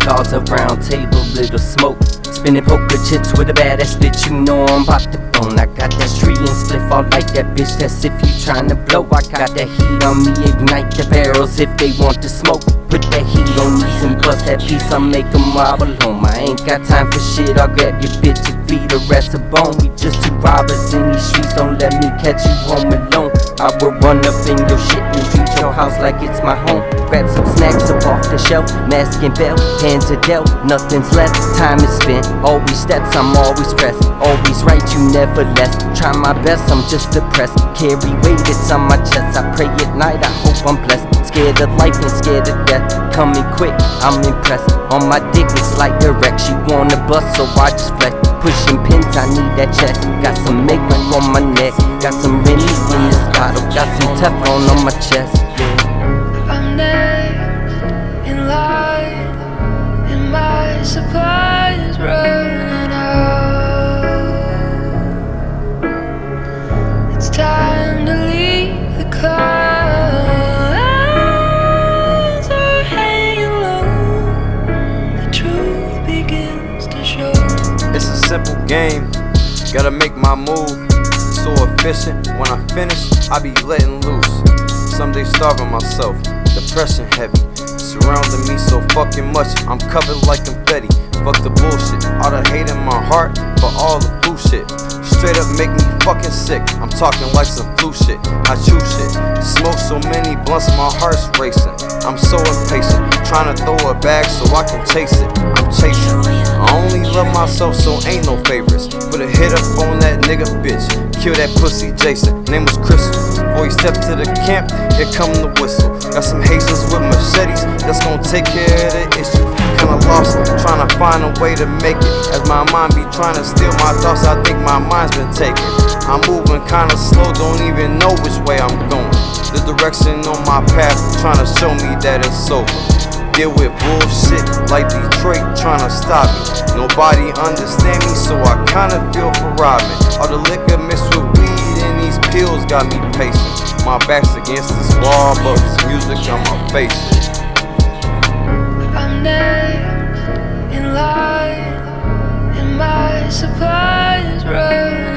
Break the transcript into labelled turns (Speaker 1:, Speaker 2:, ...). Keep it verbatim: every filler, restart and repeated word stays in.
Speaker 1: cigars, a round table, little smoke. Spinning poker chips with a badass bitch, you know I'm about to bone. I got that tree and spliff all like that bitch, that's if you tryna blow. I got that heat on me, ignite the barrels if they want to smoke. Put that heat on these and bust that piece, I'll make them wobble home. I ain't got time for shit, I'll grab your bitch and feed the rest a bone. We just two robbers in these streets, don't let me catch you home alone. I will run up in your shit and treat your house like it's my home. Grab some snacks up off the shelf, mask and belt, hands are dealt, nothing's left, time is spent. Always steps, I'm always pressed, always right, you never less. Try my best, I'm just depressed, carry weight, it's on my chest. I pray at night, I hope I'm blessed. Scared of life and scared of death, coming quick, I'm impressed. On my dick, it's like direct, she wanna bust, so I just flex. Pushing pins, I need that check. Got some makeup on my neck, got some Rennie in this bottle, got some Teflon on my chest.
Speaker 2: I'm next in line, and my supply is running out. It's time to leave the clouds are hanging low. The truth begins to show.
Speaker 3: It's a simple game, gotta make my move. So efficient, when I finish, I be letting loose. Some days starving myself, depression heavy, surrounding me so fucking much, I'm covered like confetti. Fuck the bullshit, all the hate in my heart for all the flu shit. Straight up make me fucking sick, I'm talking like some flu shit. I chew shit, smoke so many blunts my heart's racing. I'm so impatient, trying to throw a bag so I can chase it. I'm chasing, I only love myself so ain't no favorites. Put a hit up on that nigga bitch, kill that pussy Jason, name was Crystal. Before he stepped to the camp, here come the whistle. Got some Haitians with machetes, that's gonna take care of the issue. Kinda lost, trying to find a way to make it. As my mind be trying to steal my thoughts, I think my mind's been taken. I'm moving kinda slow, don't even know which way I'm going. The direction on my path, trying to show me that it's over. Deal with bullshit like Detroit trying to stop me. Nobody understand me, so I kinda feel for robbing. All the liquor mixed with weed and these pills got me pacing. My back's against this wall, but this music on my face.
Speaker 2: I'm next in line, and my supply is running